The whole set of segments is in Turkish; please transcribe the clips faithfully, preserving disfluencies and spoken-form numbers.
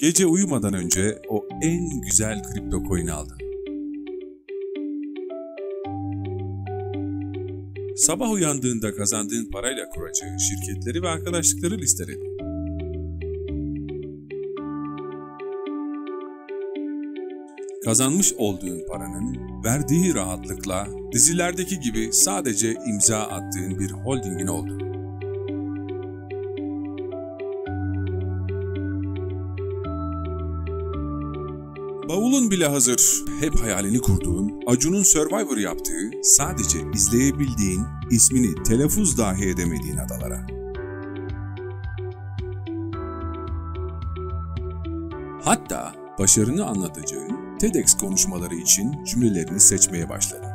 Gece uyumadan önce o en güzel kripto coin'i aldın. Sabah uyandığında kazandığın parayla kuracağı şirketleri ve arkadaşlıkları listeledin. Kazanmış olduğun paranın verdiği rahatlıkla dizilerdeki gibi sadece imza attığın bir holdingin oldu. Bavulun bile hazır, hep hayalini kurduğun, Acun'un Survivor yaptığı, sadece izleyebildiğin, ismini telaffuz dahi edemediğin adalara. Hatta başarını anlatacağın TEDx konuşmaları için cümlelerini seçmeye başladın.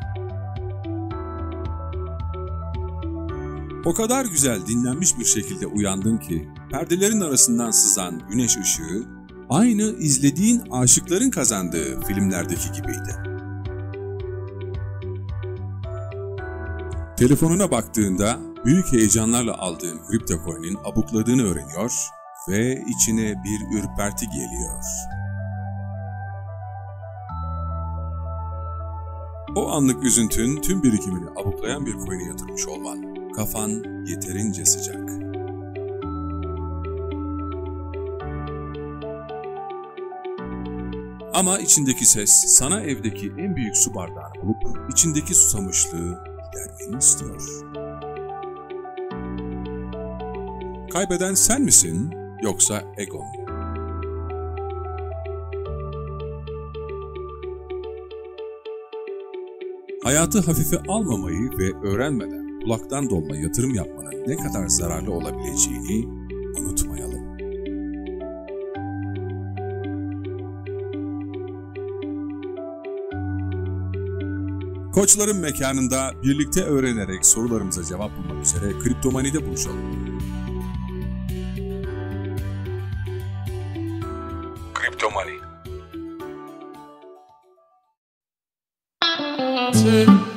O kadar güzel dinlenmiş bir şekilde uyandın ki, perdelerin arasından sızan güneş ışığı, aynı izlediğin aşıkların kazandığı filmlerdeki gibiydi. Telefonuna baktığında büyük heyecanlarla aldığın kripto coin'in abukladığını öğreniyor ve içine bir ürperti geliyor. O anlık üzüntün tüm birikimini abuklayan bir coin'e yatırmış olman. Kafan yeterince sıcak. Ama içindeki ses sana evdeki en büyük su bardağını bulup içindeki susamışlığı gidermeni istiyor. Kaybeden sen misin yoksa egon mu? Hayatı hafife almamayı ve öğrenmeden kulaktan dolma yatırım yapmanın ne kadar zararlı olabileceğini unutmayalım. Koçların mekanında birlikte öğrenerek sorularımıza cevap bulmak üzere Kriptomani'de buluşalım. Kriptomani.